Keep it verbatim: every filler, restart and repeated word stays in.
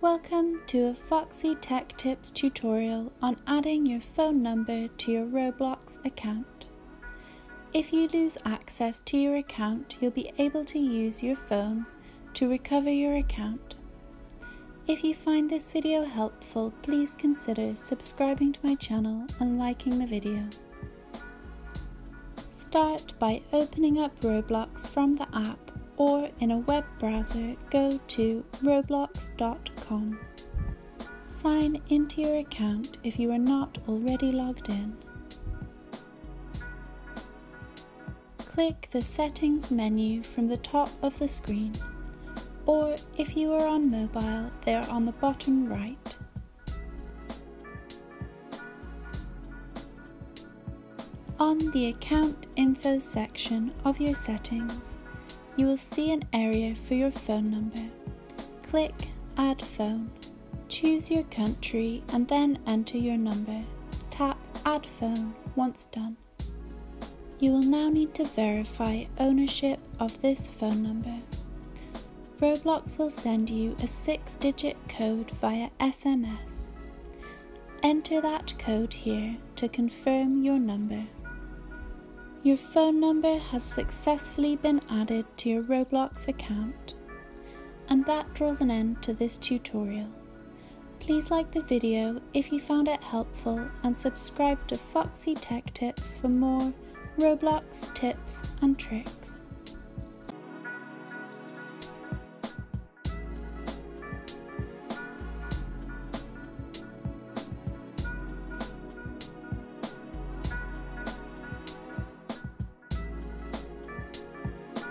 Welcome to a Foxy Tech Tips tutorial on adding your phone number to your Roblox account. If you lose access to your account, you'll be able to use your phone to recover your account. If you find this video helpful, please consider subscribing to my channel and liking the video. Start by opening up Roblox from the app, or in a web browser, go to roblox dot com. Sign into your account if you are not already logged in. Click the Settings menu from the top of the screen, or if you are on mobile, they are on the bottom right. On the Account Info section of your settings, you will see an area for your phone number. Click Add Phone. Choose your country and then enter your number. Tap Add Phone once done. You will now need to verify ownership of this phone number. Roblox will send you a six-digit code via S M S. Enter that code here to confirm your number. Your phone number has successfully been added to your Roblox account. And that draws an end to this tutorial. Please like the video if you found it helpful and subscribe to Foxy Tech Tips for more Roblox tips and tricks.